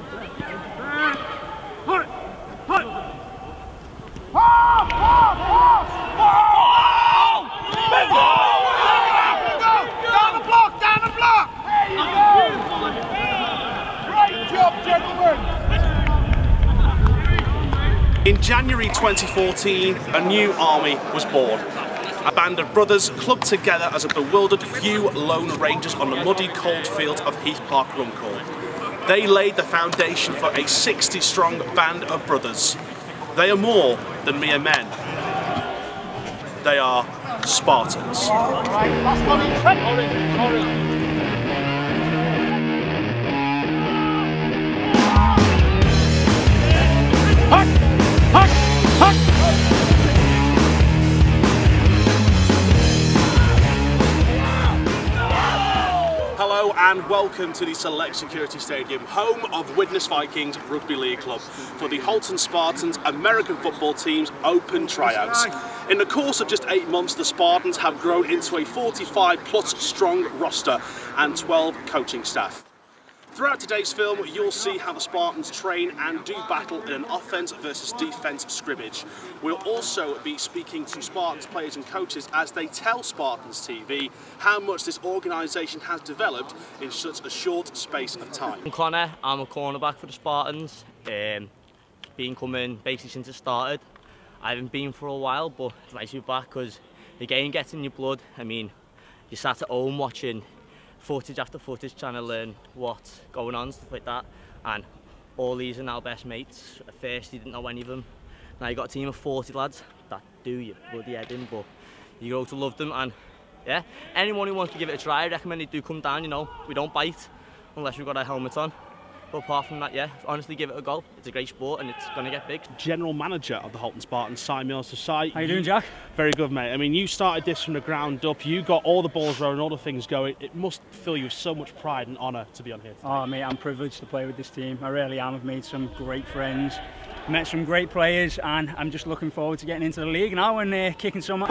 In January 2014, a new army was born. A band of brothers clubbed together as a bewildered few lone rangers on the muddy, cold fields of Heath Park, Runcorn. They laid the foundation for a 60-strong band of brothers. They are more than mere men. They are Spartans. Hello and welcome to the Select Security Stadium, home of Widnes Vikings Rugby League Club for the Halton Spartans American football team's open tryouts. In the course of just 8 months, the Spartans have grown into a 45+ strong roster and 12 coaching staff. Throughout today's film, you'll see how the Spartans train and do battle in an offence versus defence scrimmage. We'll also be speaking to Spartans players and coaches as they tell Spartans TV how much this organisation has developed in such a short space of time. I'm Connor, I'm a cornerback for the Spartans. Been coming basically since it started. I haven't been for a while, but it's nice to be back because the game gets in your blood. I mean, you sat at home watching footage after footage trying to learn what's going on, stuff like that, and all these are now best mates. At first you didn't know any of them, now you got a team of 40 lads that do your bloody head in, but you grow to love them. And yeah, anyone who wants to give it a try, I recommend they do come down. You know, we don't bite unless we've got our helmets on, but apart from that, yeah, honestly give it a go. It's a great sport and it's going to get big. General Manager of the Halton Spartans, Si Mills. Si, how you doing, Jack? Very good, mate. I mean, you started this from the ground up. You got all the balls rolling, all the things going. It must fill you with so much pride and honour to be on here today. Oh, mate, I'm privileged to play with this team. I really am. I've made some great friends, met some great players, and I'm just looking forward to getting into the league now and kicking some.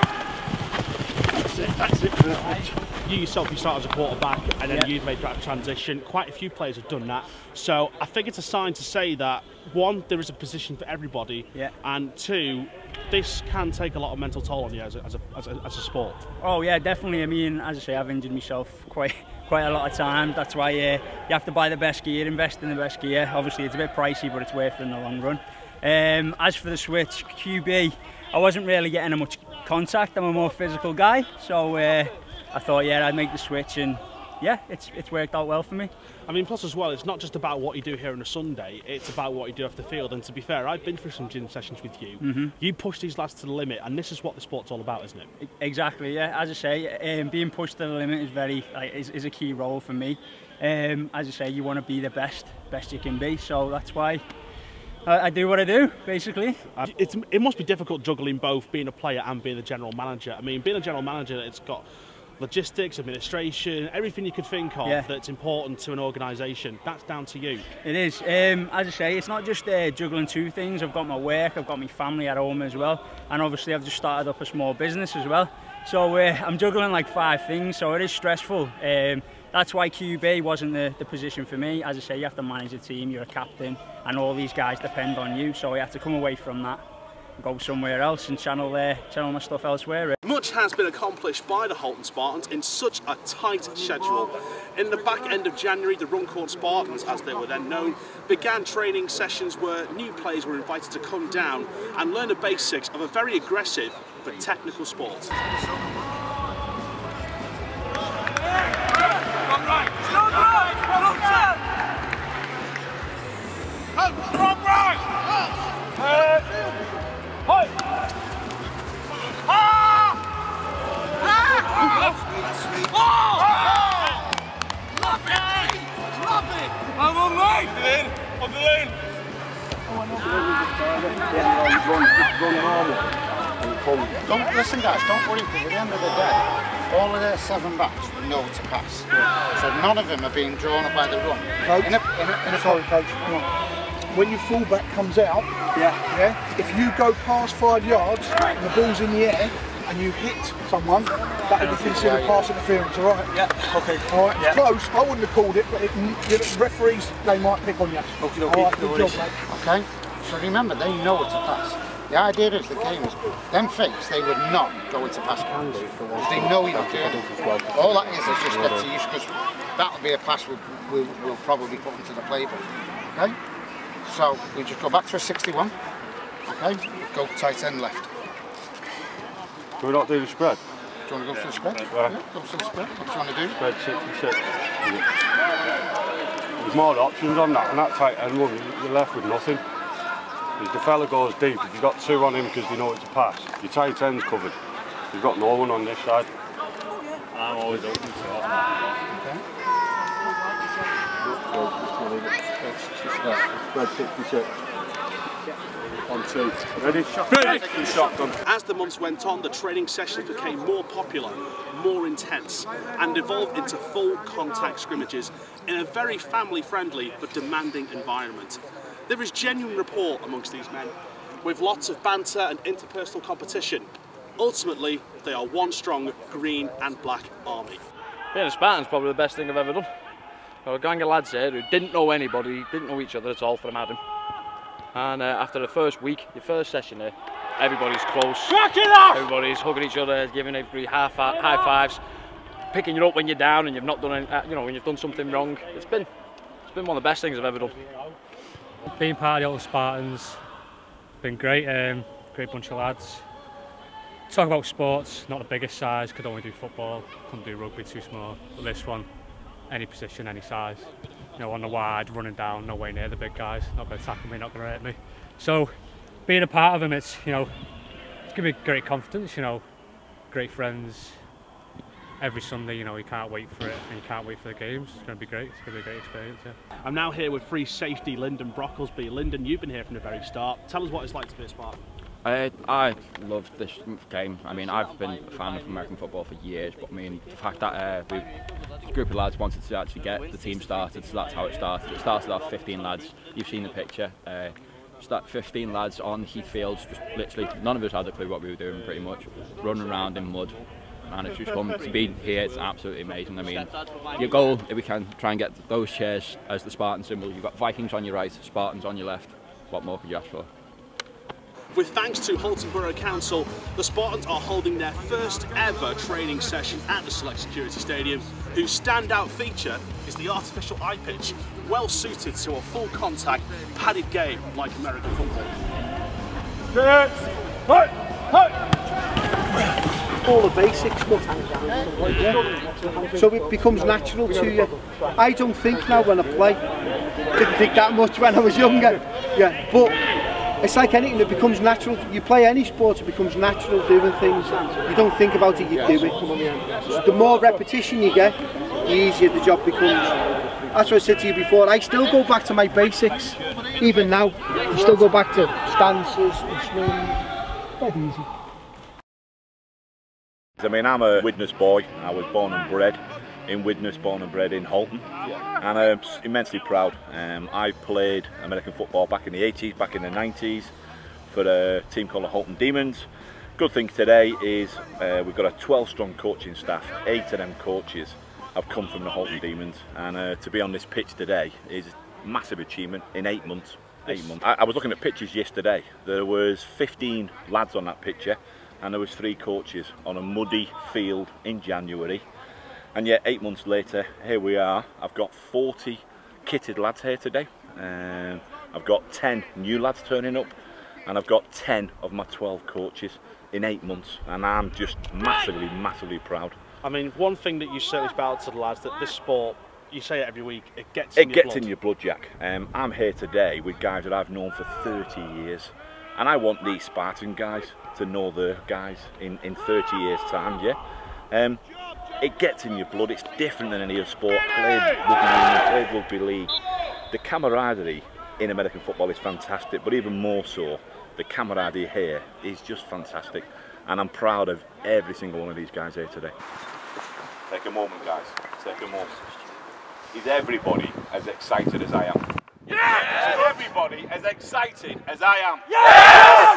That's it. You yourself, you start as a quarterback and then you've made that transition. Quite a few players have done that. So I think it's a sign to say that, one, there is a position for everybody, and two, this can take a lot of mental toll on you as a sport. Oh yeah, definitely. I mean, as I say, I've injured myself quite a lot of times. That's why you have to buy the best gear, invest in the best gear. Obviously it's a bit pricey, but it's worth it in the long run. As for the switch, QB, I wasn't really getting much contact. I'm a more physical guy, so I thought, yeah, I'd make the switch, and yeah, it's worked out well for me. I mean, plus as well, it's not just about what you do here on a Sunday, it's about what you do off the field. And to be fair, I've been through some gym sessions with you. You push these lads to the limit, and this is what the sport's all about, isn't it? Exactly, yeah. As I say, being pushed to the limit is a key role for me. As I say, you want to be the best you can be, so that's why I do what I do, basically. It must be difficult juggling both being a player and being the general manager. I mean, being a general manager, it's got logistics, administration, everything you could think of that's important to an organisation. That's down to you. It is. As I say, it's not just juggling two things. I've got my work, I've got my family at home as well, and obviously I've just started up a small business as well. So I'm juggling like 5 things, so it is stressful. That's why QB wasn't the position for me. As I say, you have to manage a team, you're a captain, and all these guys depend on you, so I have to come away from that, go somewhere else and channel my stuff elsewhere. Much has been accomplished by the Halton Spartans in such a tight schedule. In the back end of January, the Runcorn Spartans, as they were then known, began training sessions where new players were invited to come down and learn the basics of a very aggressive but technical sport. Don't listen, guys, don't worry, because at the end of the day, all of their 7 backs know to pass. So none of them are being drawn up by the run. Coach, sorry, Coach. When your fullback comes out, if you go past 5 yards and the ball's in the air, and you hit someone, that would be considered pass interference, alright? Yeah. Okay. Alright, it's close. I wouldn't have called it, but referees, they might pick on you. Alright, good job, mate. Okay, so remember, they know it's a pass. The idea is the game is, them fakes, they would not go into pass because they know you're doing it. All that is just get to use, because that'll be a pass we'll probably put into the playbook. Okay, so we just go back to a 61. Okay, go tight end left. Do we not do the spread? Do you want to go for the spread? Yeah, go for the spread. What do you want to do? Spread 66. There's more options on that, and that tight end one, you're left with nothing. If the fella goes deep, if you've got two on him because you know it's a pass, your tight end's covered. You've got no one on this side. I'm always open to it. Okay. Spread 66. On two. Ready? Shotgun. As the months went on, the training sessions became more popular, more intense, and evolved into full contact scrimmages in a very family-friendly but demanding environment. There is genuine rapport amongst these men, with lots of banter and interpersonal competition. Ultimately, they are one strong green and black army. Being a Spartan's probably the best thing I've ever done. There were a gang of lads here who didn't know anybody, didn't know each other at all from Adam. And after the first week, the first session here, everybody's close. Everybody's hugging each other, giving everybody high fives, picking you up when you're down and you've not done any, when you've done something wrong. It's been one of the best things I've ever done. Being part of the Halton Spartans, been great, great bunch of lads. Talk about sports, not the biggest size, could only do football, couldn't do rugby, too small. But this one, any position, any size. On the wide, running down, no way near the big guys, not going to tackle me, not going to hurt me. So, being a part of them, it's given me great confidence, great friends. Every Sunday, you can't wait for it, and you can't wait for the games. It's going to be great. It's going to be a great experience. Yeah. I'm now here with free safety Lyndon Brocklesby. Lyndon, you've been here from the very start. Tell us what it's like to be a Spartan. I love this game. I mean, I've been a fan of American football for years, but I mean, the fact that a group of lads wanted to actually get the team started, so that's how it started. It started off 15 lads. You've seen the picture. 15 lads on heath fields, just literally none of us had a clue what we were doing, pretty much running around in mud. And it's just come to be here, it's absolutely amazing. I mean, your goal, if we can try and get those chairs as the Spartan symbol, you've got Vikings on your right, Spartans on your left. What more could you ask for? With thanks to Halton Borough Council, the Spartans are holding their first ever training session at the Select Security Stadium, whose standout feature is the artificial iPitch, well suited to a full contact, padded game like American football. All the basic stuff, so it becomes natural to you. I don't think now when I play, didn't think that much when I was younger, but it's like anything, it becomes natural. You play any sport, it becomes natural doing things. You don't think about it, you do it. So the more repetition you get, the easier the job becomes. That's what I said to you before, I still go back to my basics, even now. I still go back to stances and swings, dead easy. I mean, I'm a Widnes boy. I was born and bred in Widnes, born and bred in Halton, and I'm immensely proud. I played American football back in the 80s, back in the 90s for a team called the Halton Demons. Good thing today is we've got a 12-strong coaching staff. 8 of them coaches have come from the Halton Demons, and to be on this pitch today is a massive achievement in 8 months. 8 months. I was looking at pictures yesterday. There was 15 lads on that picture, and there was 3 coaches on a muddy field in January, and yet 8 months later here we are. I've got 40 kitted lads here today, I've got 10 new lads turning up, and I've got 10 of my 12 coaches in 8 months, and I'm just massively proud. I mean, one thing that you certainly spout to the lads, that this sport, you say it every week, it gets in your blood, Jack. I'm here today with guys that I've known for 30 years, and I want these Spartan guys to know the guys in 30 years time, It gets in your blood. It's different than any other sport. Played rugby union, played rugby league. The camaraderie in American football is fantastic, but even more so, the camaraderie here is just fantastic, and I'm proud of every single one of these guys here today. Take a moment, guys. Take a moment. Is everybody as excited as I am? Yeah! Is everybody as excited as I am? Yeah!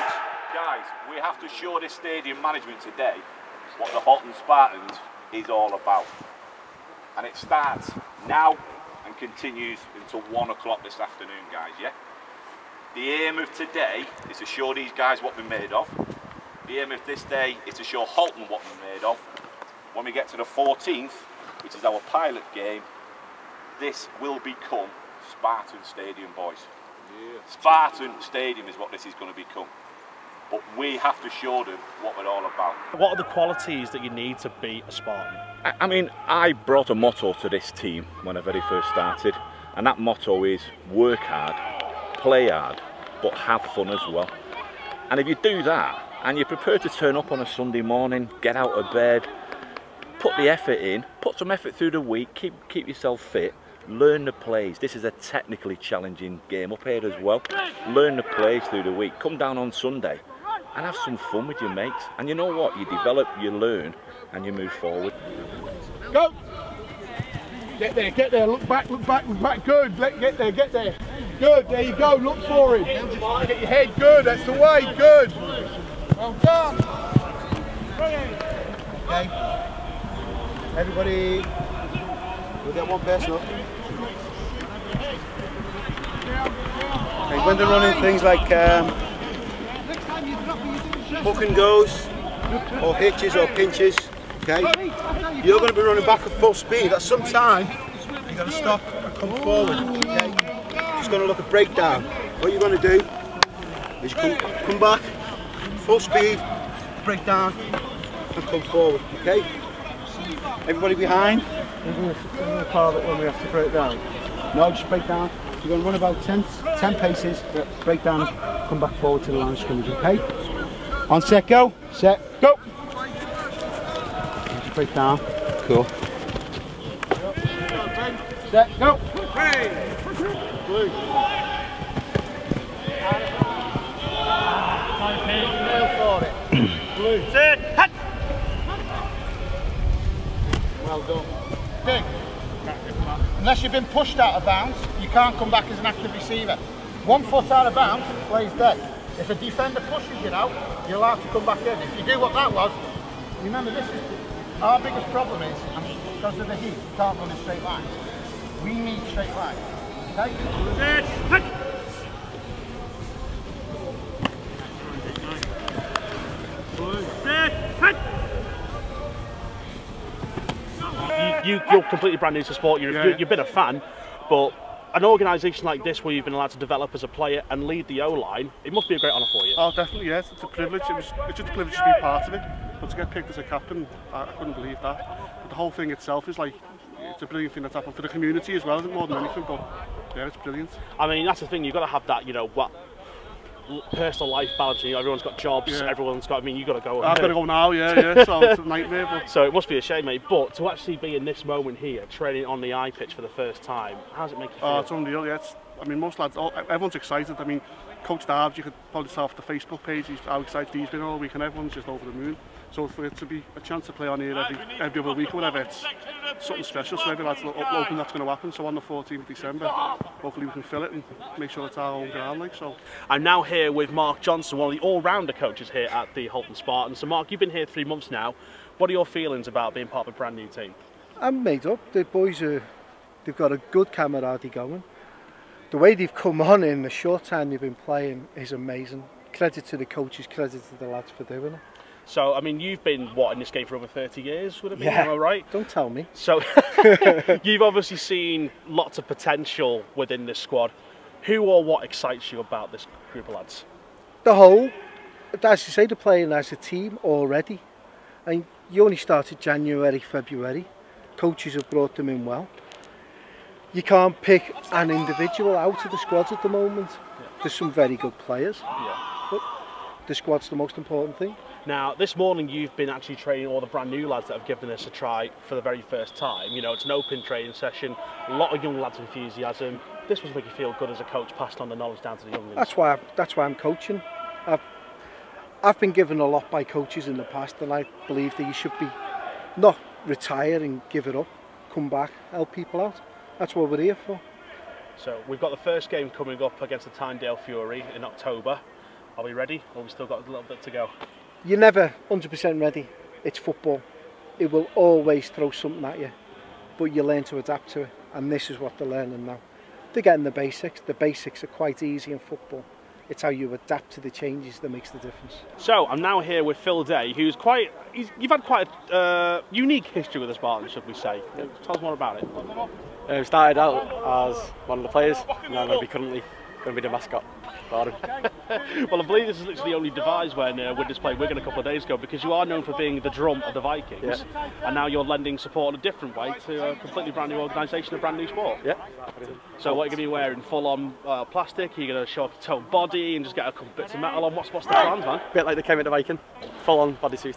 Guys, we have to show this stadium management today what the Halton Spartans is all about. And it starts now and continues until 1 o'clock this afternoon, guys, yeah? The aim of today is to show these guys what we're made of. The aim of this day is to show Halton what we're made of. When we get to the 14th, which is our pilot game, this will become Spartan Stadium, boys. Yeah. Spartan Stadium is what this is going to become. But we have to show them what we're all about. What are the qualities that you need to be a Spartan? I mean, I brought a motto to this team when I very first started, and that motto is work hard, play hard, but have fun as well. And if you do that, and you're prepared to turn up on a Sunday morning, get out of bed, put the effort in, put some effort through the week, keep yourself fit, learn the plays. This is a technically challenging game up here as well. Learn the plays through the week. Come down on Sunday and have some fun with your mates. And you know what? You develop, you learn, and you move forward. Go! Get there, look back, look back, look back. Good, get there. Good, there you go, look for him. Get your head, good, that's the way, good. Well done. Okay. Everybody, we'll get one person up. Okay, when they're running things like hook and goes, or hitches or pinches, okay, you're going to be running back at full speed. At some time, you've got to stop and come forward, okay? Just going to look at breakdown. What you're going to do is come back, full speed, break down, and come forward, okay? Everybody behind? We're going to call it when we have to break down. No, just break down. You're going to run about 10 paces, break down, come back forward to the line of scrimmage, okay? On set, go. Set, go. Just break down. Cool. Set, go. Blue. Blue. Set, hut. Well done. Big. Unless you've been pushed out of bounds, you can't come back as an active receiver. 1 foot out of bounds, plays dead. If a defender pushes you out, you're allowed to come back in. If you do what that was, remember this is our biggest problem is, because of the heat, you can't run in straight lines. We need straight lines. Okay? You're completely brand new to sport. You've been a fan, but an organisation like this where you've been allowed to develop as a player and lead the O-line, it must be a great honour for you. Oh, definitely, yes. It's a privilege. It's just a privilege to be part of it. But to get picked as a captain, I couldn't believe that. But the whole thing itself is like, it's a brilliant thing that's happened for the community as well, more than anything. But yeah, it's brilliant. I mean, that's the thing. You've got to have that, you know, what personal life balance. You know, everyone's got jobs. Yeah. Everyone's got. I mean, you've got to go. I've got to go now. Yeah. So it's a nightmare. But. So it must be a shame, mate. But to actually be in this moment here, training on the iPitch for the first time, how does it make you feel? Oh, it's unreal. Yeah. I mean, most lads, everyone's excited. I mean, Coach Darbs, you could probably tell off the Facebook page how excited he's been all week, and everyone's just over the moon. So for it to be a chance to play on here every other week or whatever, it's something special. So every lad's hoping that's going to happen. So on the 14th of December, hopefully we can fill it and make sure it's our own ground. Like so. I'm now here with Mark Johnson, one of the all-rounder coaches here at the Halton Spartans. So Mark, you've been here 3 months now. What are your feelings about being part of a brand new team? I'm made up. The boys they've got a good camaraderie going. The way they've come on in the short time they've been playing is amazing. Credit to the coaches, credit to the lads for doing it. So, I mean, you've been, what, in this game for over 30 years, would it be? Yeah, am I right? Don't tell me. So, you've obviously seen lots of potential within this squad. Who or what excites you about this group of lads? The whole, as you say, they're playing as a team already. And you only started January, February. Coaches have brought them in well. You can't pick an individual out of the squad at the moment. Yeah. There's some very good players, but the squad's the most important thing. Now, this morning you've been actually training all the brand new lads that have given us a try for the very first time. You know, it's an open training session, a lot of young lads' enthusiasm. This must make you feel good as a coach, passing on the knowledge down to the young lads. That's why I'm coaching. I've been given a lot by coaches in the past, and I believe that you should be not retire and give it up, come back, help people out. That's what we're here for. So we've got the first game coming up against the Tyndale Fury in October. Are we ready, or have we still got a little bit to go? You're never 100% ready. It's football. It will always throw something at you, but you learn to adapt to it, and this is what they're learning now. They're getting the basics. The basics are quite easy in football. It's how you adapt to the changes that makes the difference. So I'm now here with Phil Day, who's you've had quite a unique history with the Spartans, should we say. Tell us more about it. Started out as one of the players, and I'm going to be currently the mascot for him. Well, I believe this is literally only devised when Widnes played Wigan a couple of days ago, because you are known for being the drum of the Vikings, and now you're lending support in a different way to a completely brand new organisation, a brand new sport. Yeah. So what are you going to be wearing? Full-on plastic? Are you going to show off your toe body and just get a couple bits of metal on? What's the plans, man? A bit like they came at the Viking, full-on bodysuit.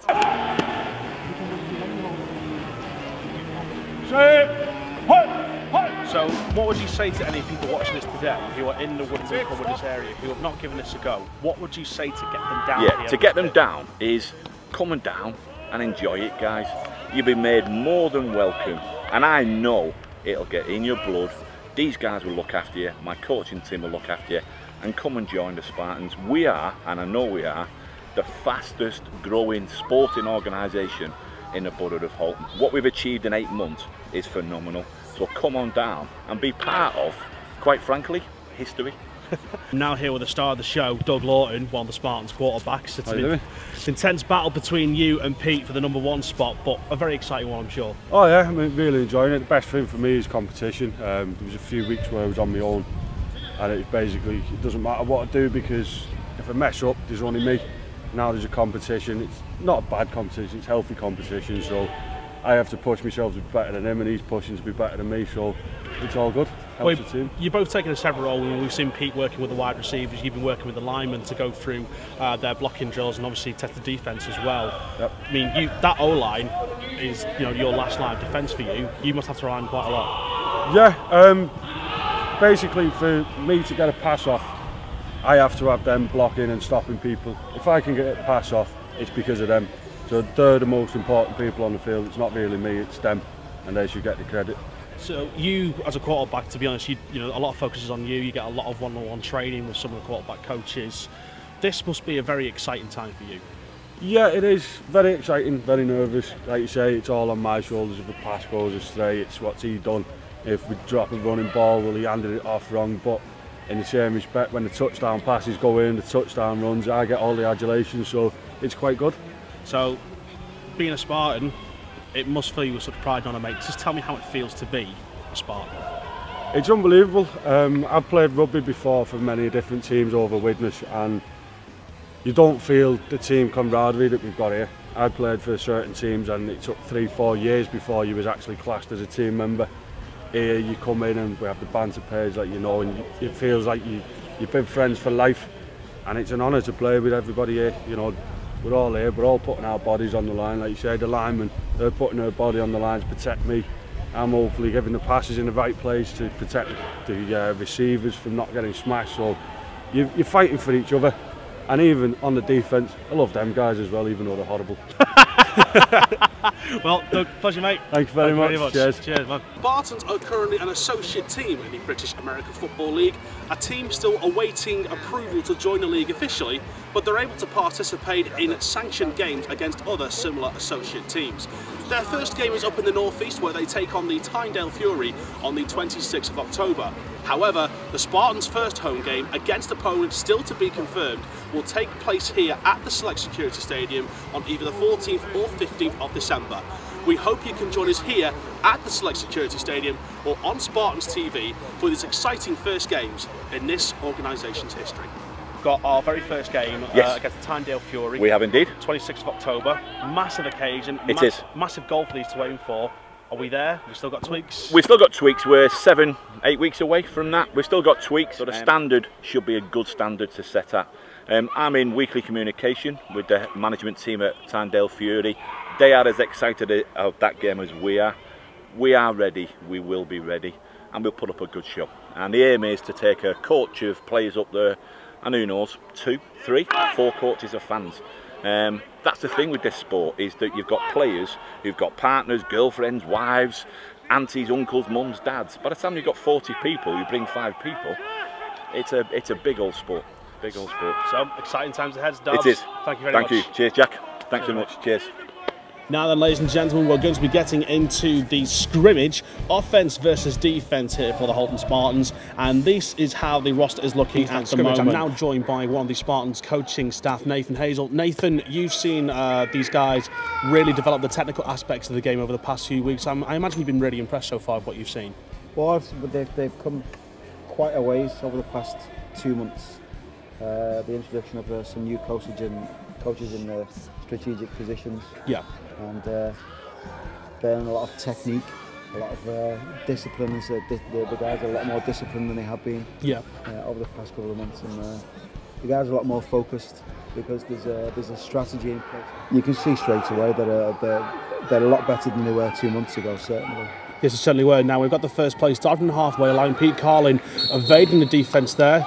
So what would you say to any people watching this today who are in the Widnes area who have not given this a go? What would you say to get them down? Yeah, to get them down is coming down and enjoy it, guys. You'll be made more than welcome, and I know it'll get in your blood. These guys will look after you, my coaching team will look after you, and come and join the Spartans. We are, and I know we are, the fastest growing sporting organisation in the borough of Halton. What we've achieved in 8 months is phenomenal. So come on down and be part of, quite frankly, history. I'm now here with the star of the show, Doug Lawton, one of the Spartans quarterbacks. It's an intense battle between you and Pete for the #1 spot, but a very exciting one, I'm sure. Oh yeah, I'm really enjoying it. The best thing for me is competition. There was a few weeks where I was on my own, and it doesn't matter what I do, because if I mess up, there's only me. Now there's a competition. It's not a bad competition, it's healthy competition, so I have to push myself to be better than him, and he's pushing to be better than me, so it's all good. Helps the team. You're both taking a separate role. We've seen Pete working with the wide receivers, you've been working with the linemen to go through their blocking drills and obviously test the defence as well. Yep. I mean, that O-line is your last line of defence for you. You must have to rely on quite a lot. Yeah, basically for me to get a pass off, I have to have them blocking and stopping people. If I can get a pass off, it's because of them. So they're the most important people on the field. It's not really me, it's them, and they should get the credit. So you, as a quarterback, to be honest, you know a lot of focus is on you. You get a lot of one-on-one training with some of the quarterback coaches. This must be a very exciting time for you. Yeah, it is very exciting, very nervous. Like you say, it's all on my shoulders. If the pass goes astray, it's what's he done. If we drop a running ball, well, he handed it off wrong. But in the same respect, when the touchdown passes go in, the touchdown runs, I get all the adulation, so it's quite good. So, being a Spartan, it must fill you with such pride, on it, mate. Just tell me how it feels to be a Spartan. It's unbelievable. I've played rugby before for many different teams over Widnes, and you don't feel the team camaraderie that we've got here. I played for certain teams, and it took 3-4 years before you was actually classed as a team member. Here you come in and we have the banter page, like you know, and it feels like you've been friends for life, and it's an honour to play with everybody here. You know, we're all here, we're all putting our bodies on the line. Like you said, the linemen, they're putting their body on the line to protect me. I'm hopefully giving the passes in the right place to protect the receivers from not getting smashed. So you're fighting for each other, and even on the defence, I love them guys as well, even though they're horrible. Well, Doug, pleasure, mate. Thank you very much. Cheers. Cheers, man. Spartans are currently an associate team in the British American Football League, a team still awaiting approval to join the league officially, but they're able to participate in sanctioned games against other similar associate teams. Their first game is up in the northeast, where they take on the Tyndale Fury on the 26th of October. However, the Spartans' first home game against opponents still to be confirmed will take place here at the Select Security Stadium on either the 14th or 15th of December. We hope you can join us here at the Select Security Stadium or on Spartans TV for these exciting first games in this organisation's history. Got our very first game against the Tyndale Fury. We have indeed. 26th of October. Massive occasion. It is. Massive goal for these to aim for. Are we there? We've still got tweaks? We've still got tweaks. We're 7-8 weeks away from that. We've still got tweaks, so the standard should be a good standard to set at. I'm in weekly communication with the management team at Tyndale Fury. They are as excited about that game as we are. We are ready, we will be ready, and we'll put up a good show. And the aim is to take a coach of players up there, and who knows, 2, 3, 4 coaches of fans. That's the thing with this sport, is that you've got players who've got partners, girlfriends, wives, aunties, uncles, mums, dads. By the time you've got 40 people, you bring 5 people, it's a big old sport. big old sport. So, exciting times ahead, Dobbs. It is. Thank you very much. Thank you. Cheers, Jack. Thanks very much. Cheers. Now then, ladies and gentlemen, we're going to be getting into the scrimmage, offence versus defence here for the Halton Spartans, and this is how the roster is looking at the moment. I'm now joined by one of the Spartans coaching staff, Nathan Hazel. Nathan, you've seen these guys really develop the technical aspects of the game over the past few weeks. I imagine you've been really impressed so far with what you've seen. Well, they've come quite a ways over the past 2 months. The introduction of some new coaches in the strategic positions. Yeah. And then a lot of technique, a lot of discipline. The guys are a lot more disciplined than they have been over the past couple of months, and the guys are a lot more focused because there's a strategy in place. You can see straight away that they're a lot better than they were 2 months ago, certainly. Yes, they certainly were. Now we've got the first play started from the halfway line. Pete Carlin evading the defence there.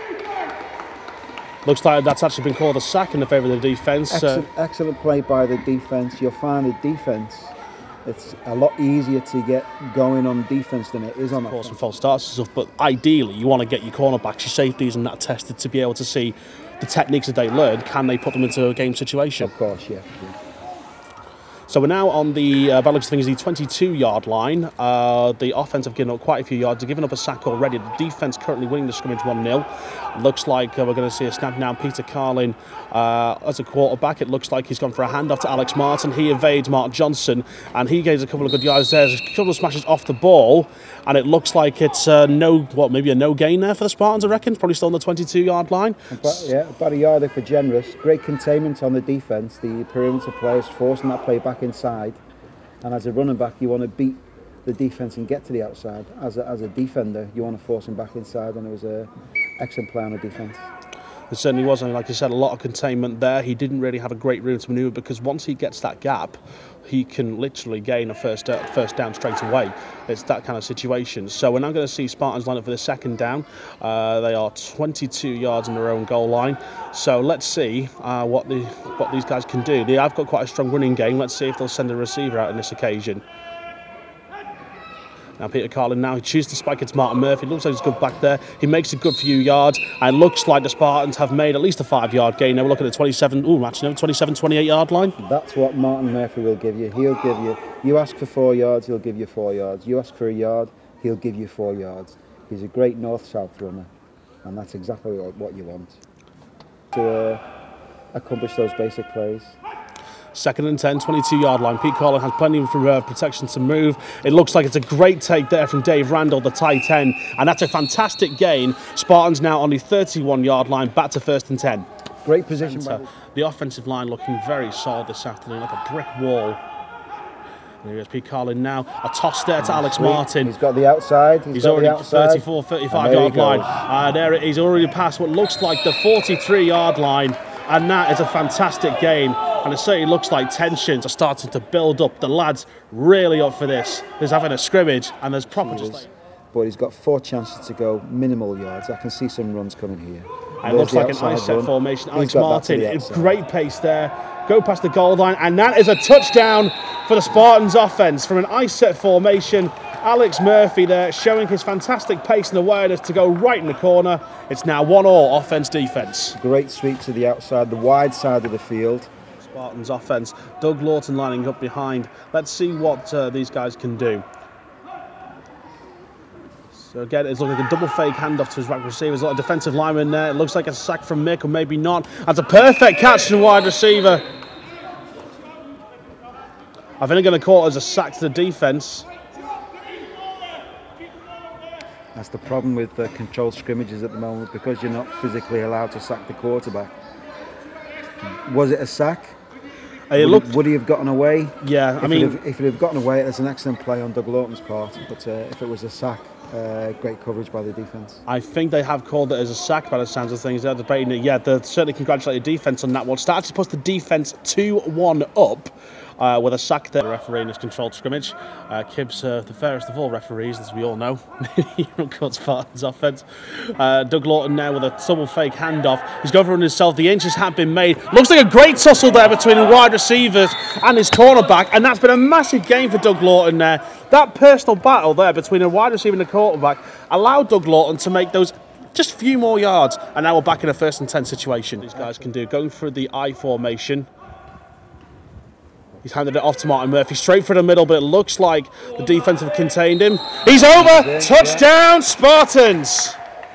Looks like that's actually been called a sack in the favour of the defence. Excellent play by the defence. You'll find the defence, it's a lot easier to get going on defence than it is on offence. Some false starts and stuff, but ideally you want to get your cornerbacks, your safeties and that tested to be able to see the techniques that they learned. Can they put them into a game situation? Of course, yeah. So we're now on the, by the looks of things, the 22-yard line. The offense have given up quite a few yards. They've given up a sack already. The defence currently winning the scrimmage 1-0. Looks like we're going to see a snap now. Peter Carlin as a quarterback. It looks like he's gone for a handoff to Alex Martin. He evades Mark Johnson, and he gains a couple of good yards there. There's a couple of smashes off the ball, and it looks like it's maybe a no gain there for the Spartans, I reckon. Probably still on the 22-yard line. About a yard if we're generous. Great containment on the defence. The perimeter players forcing that play back inside, and as a running back you want to beat the defence and get to the outside. As a defender you want to force him back inside, and it was an excellent play on the defence. It certainly was, and like you said, a lot of containment there. He didn't really have a great room to manoeuvre because once he gets that gap, he can literally gain a first down straight away. It's that kind of situation. So we're now going to see Spartans line up for the second down. They are 22 yards in their own goal line. So let's see what these guys can do. They have got quite a strong running game. Let's see if they'll send a receiver out on this occasion. Now Peter Carlin he chooses to spike it to Martin Murphy. Looks like he's good back there. He makes a good few yards, and looks like the Spartans have made at least a 5-yard gain. Now we're looking at 28-yard line. That's what Martin Murphy will give you. He'll give you, you ask for 4 yards, he'll give you 4 yards. You ask for a yard, he'll give you 4 yards. He's a great north-south runner, and that's exactly what you want to accomplish those basic plays. Second and 10, 22-yard line. Pete Carlin has plenty of protection to move. It looks like it's a great take there from Dave Randall, the tight end, and that's a fantastic gain. Spartans now on the 31-yard line, back to 1st and 10. Great position. The offensive line looking very solid this afternoon, like a brick wall. And here's Pete Carlin now. A toss there to Alex Martin. He's got the outside. He's already 34, 35-yard line. There he's already passed what looks like the 43-yard line. And that is a fantastic game. And it certainly looks like tensions are starting to build up. The lads really up for this. There's having a scrimmage and there's proper but he's got 4 chances to go, minimal yards. I can see some runs coming here. And it looks like an ice-set formation. Alex Martin, great pace there. Go past the goal line, and that is a touchdown for the Spartans offence from an ice-set formation. Alex Murphy there showing his fantastic pace and awareness to go right in the corner. It's now 1-1 offence-defence. Great sweep to the outside, the wide side of the field. Spartans offence. Doug Lawton lining up behind. Let's see what these guys can do. So again, it's looking like a double fake handoff to his right receiver. There's a lot of defensive lineman there. It looks like a sack from Mick, or maybe not. That's a perfect catch from the wide receiver. I think they're going to call it as a sack to the defence. That's the problem with controlled scrimmages at the moment, because you're not physically allowed to sack the quarterback. Was it a sack? Would he have gotten away? Yeah, if it had gotten away, it's an excellent play on Doug Lawton's part. But if it was a sack, great coverage by the defence. I think they have called it as a sack by the sounds of things. They're debating it. Yeah, they certainly congratulate the defence on that one. Starts to push the defence 2-1 up. With a sack there. The referee in this controlled scrimmage. Kibb's the fairest of all referees, as we all know. Runcorn Spartans offence. Doug Lawton now with a double fake handoff. He's governing himself. The inches have been made. Looks like a great tussle there between the wide receivers and his cornerback, and that's been a massive gain for Doug Lawton there. That personal battle there between a wide receiver and a quarterback allowed Doug Lawton to make those just a few more yards, and now we're back in a 1st and 10 situation. These guys can do, going through the I formation. He's handed it off to Martin Murphy, straight for the middle, but it looks like the defence have contained him. He's over! Touchdown, Spartans!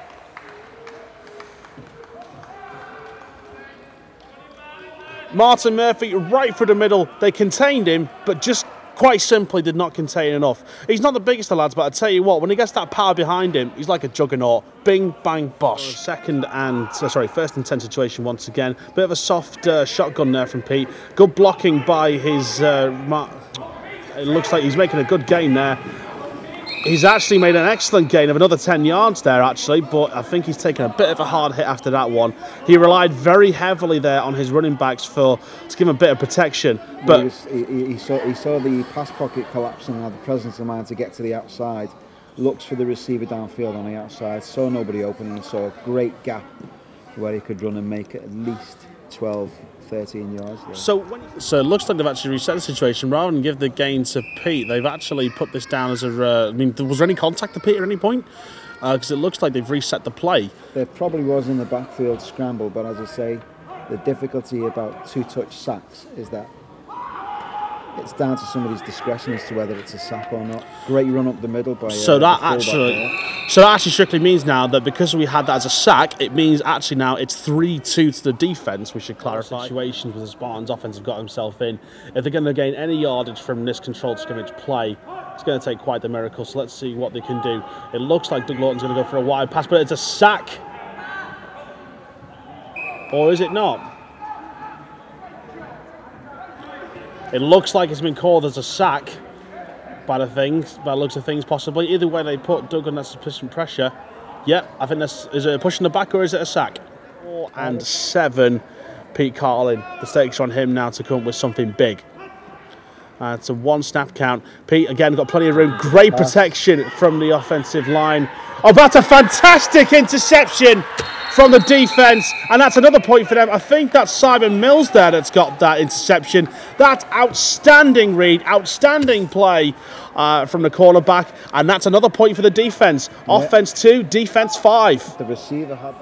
Martin Murphy right through the middle. They contained him, but just quite simply did not contain enough. He's not the biggest of lads, but I tell you what, when he gets that power behind him, he's like a juggernaut. Bing, bang, bosh. 1st and 10 situation once again. Bit of a soft shotgun there from Pete. Good blocking by his... it looks like he's making a good gain there. He's actually made an excellent gain of another 10 yards there, actually, but I think he's taken a bit of a hard hit after that one. He relied very heavily there on his running backs to give him a bit of protection. But he saw the pass pocket collapsing and had the presence of mind to get to the outside. Looks for the receiver downfield on the outside, saw nobody open, and saw a great gap where he could run and make it at least 12, 13 yards there. So it looks like they've actually reset the situation. Rather than give the gain to Pete, they've actually put this down as a... I mean, was there any contact to Pete at any point? Because it looks like they've reset the play. There probably was in the backfield scramble, but as I say, the difficulty about 2-touch sacks is that it's down to somebody's discretion as to whether it's a sack or not. Great run up the middle by so that actually strictly means now that because we had that as a sack, it means actually now it's 3-2 to the defence. We should clarify situations where the Spartans offense have got himself in. If they're going to gain any yardage from this controlled scrimmage play, it's going to take quite the miracle. So let's see what they can do. It looks like Doug Lawton's going to go for a wide pass, but it's a sack. Or is it not? It looks like it's been called as a sack by the looks of things, possibly. Either way, they put Doug under sufficient pressure. Yep, I think that's... Is it a push in the back or is it a sack? 4 and 7, Pete Carlin. The stakes are on him now to come up with something big. It's a 1 snap count. Pete, again, got plenty of room. Great protection from the offensive line. Oh, that's a fantastic interception from the defence, and that's another point for them. I think that's Simon Mills there that's got that interception. That's outstanding read, outstanding play from the cornerback, and that's another point for the defence. Yeah. Offense 2, defence 5. The receiver had...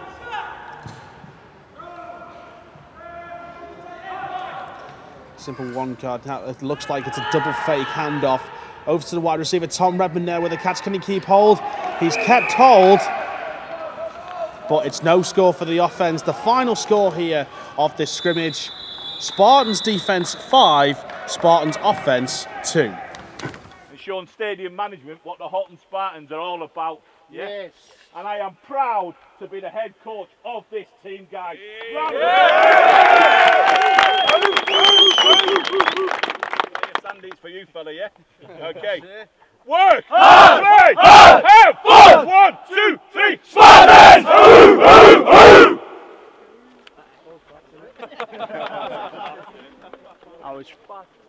Simple 1 card. Now it looks like it's a double fake handoff over to the wide receiver Tom Redmond there with the catch. Can he keep hold? He's kept hold, but it's no score for the offense. The final score here of this scrimmage: Spartans defense 5, Spartans offense 2. And shown stadium management what the Halton Spartans are all about. Yes. And I am proud to be the head coach of this team, guys. Sandy's for you, fella, yeah? Okay. Work! Play! Have fun! 1, 2, 3, Spartans! I was